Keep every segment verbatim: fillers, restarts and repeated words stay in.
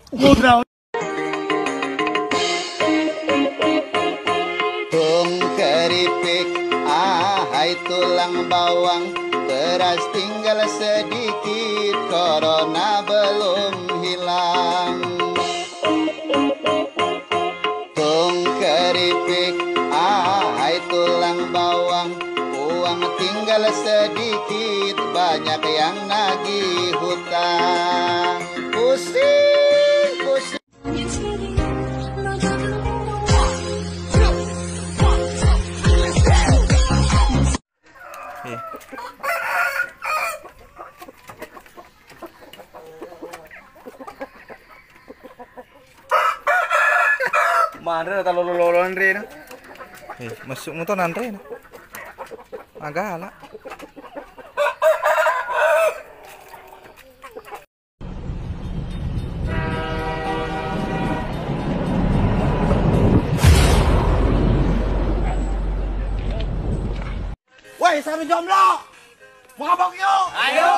Udah. Tung keripik, ahai tulang bawang, beras tinggal sedikit, corona belum hilang. Tung keripik, ahai tulang bawang, uang tinggal sedikit, banyak yang nagih hutang. Pusing, pusing. Mana ada lolo lolo Andre na? Eh, masuk mo to Andre na. Agala. Woi, sampai jomblo. Mabok yuk. Ayo.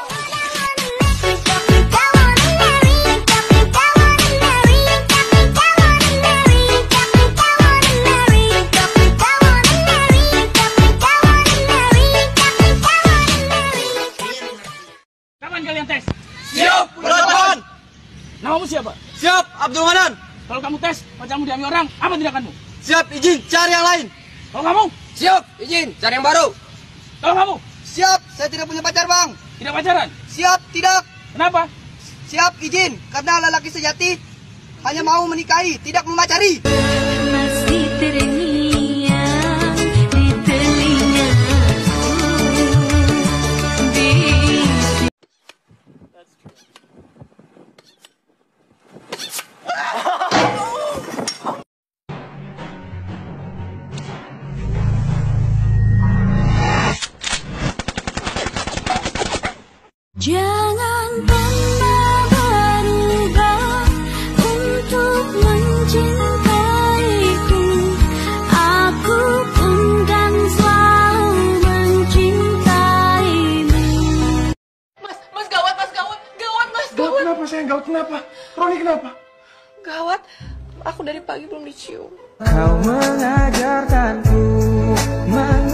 Kapan kalian tes? Siap, Bulapan. Namamu siapa? Siap, Abdul Manan. Kalau kamu tes, pacarmu diambil orang, apa tindakanmu? Siap, izin cari yang lain. Kalau kamu? Siap, izin cari yang baru. Kalau kamu? Siap, saya tidak punya pacar, Bang. Tidak pacaran? Siap, tidak. Kenapa? Siap, izin karena lelaki sejati hanya mau menikahi, tidak memacari. Masih terngiang di telingaku. Jangan pernah berubah untuk mencintaiku. Aku pun kan selalu mencintaimu. Mas, mas gawat, mas gawat, gawat, mas Gawat gawat. kenapa sayang? Gawat kenapa? Roni kenapa? Gawat, aku dari pagi belum dicium. Kau mengajarkanku